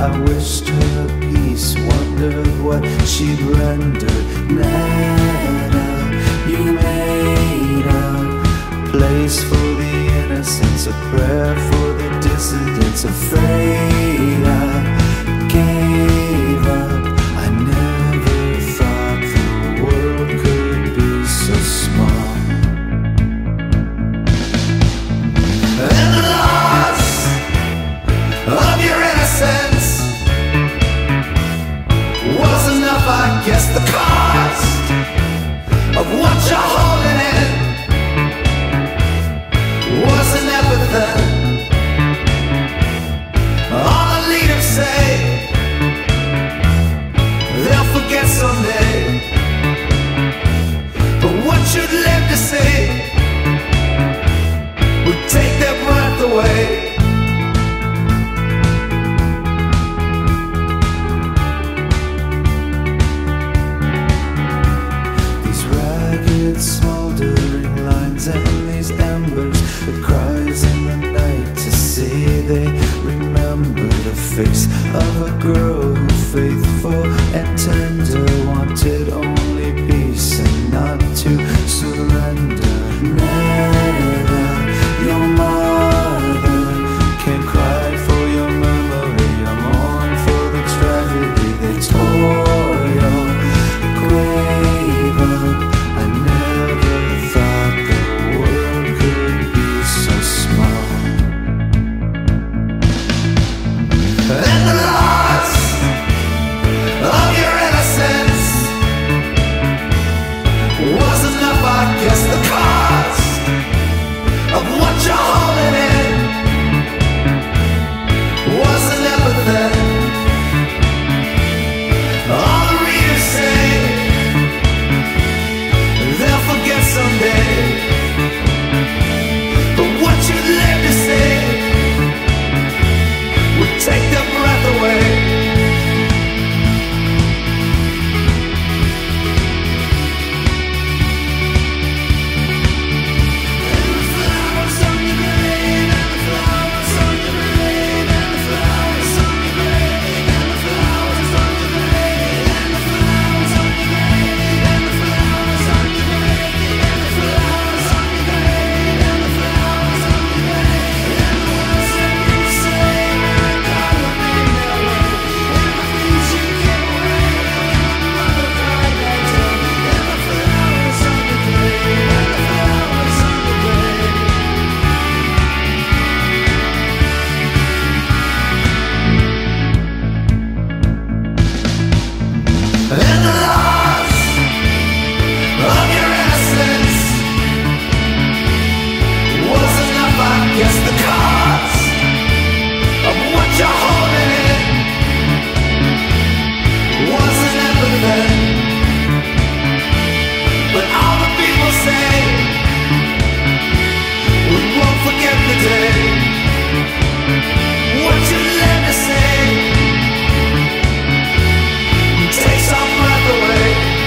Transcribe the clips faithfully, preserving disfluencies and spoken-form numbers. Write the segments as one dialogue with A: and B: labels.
A: I wished her peace, wondered what she'd render. Neda, you made a place for the innocents, a prayer for the dissidents. Afraid I gave up. I never thought the world could be so small. And the loss of your innocence was enough, I guess. The cost of what you're holding in was an epithet. All the leaders say they'll forget someday, but what you'd live to see would take their breath away. These ragged, smoldering lines and these embers, the cries in the night to see, they remember the face of a girl who, faithful and tender, wanted only peace and not to surrender. Neda, your mother can cry for your memory, I mourn for the tragedy. They tore your grave up. I never thought the world could be so small. And the loss of your innocence was enough, I guess. The cost of what you're holding in was an epithet. All the readers say they'll forget someday, but what you'd live to say would take their breath away. And the loss of your innocence was enough, I guess. The cost of what you're holding in was an epithet. But all the people say we won't forget the day. What you live to say takes our breath away.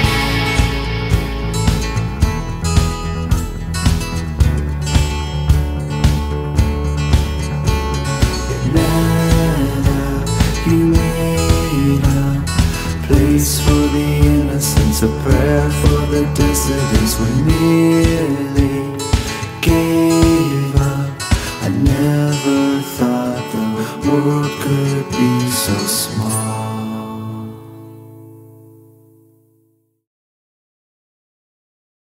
A: Neda, you made a place for the innocents, a prayer for the dissidents. We nearly gave up. I never thought the world could be so small.